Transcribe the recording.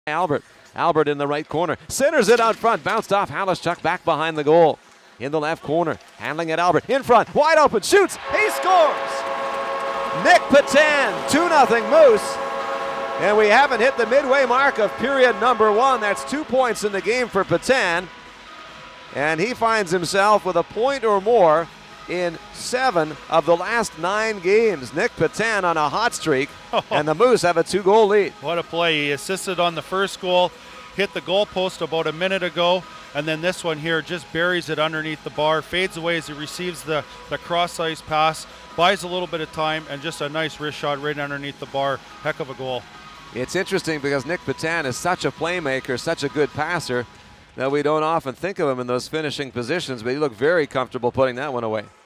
Albert. Albert in the right corner. Centers it out front. Bounced off Halischuk back behind the goal. In the left corner. Handling it Albert. In front. Wide open. Shoots. He scores. Nick Petan. 2-0 Moose. And we haven't hit the midway mark of period number 1. That's 2 points in the game for Petan. And he finds himself with a point or more in 7 of the last 9 games. Nick Petan on a hot streak, and the Moose have a 2-goal lead. What a play. He assisted on the first goal, hit the goal post about a minute ago, and then this one here just buries it underneath the bar, fades away as he receives the cross-ice pass, buys a little bit of time, and just a nice wrist shot right underneath the bar. Heck of a goal. It's interesting because Nick Petan is such a playmaker, such a good passer, that we don't often think of him in those finishing positions, but he looked very comfortable putting that one away.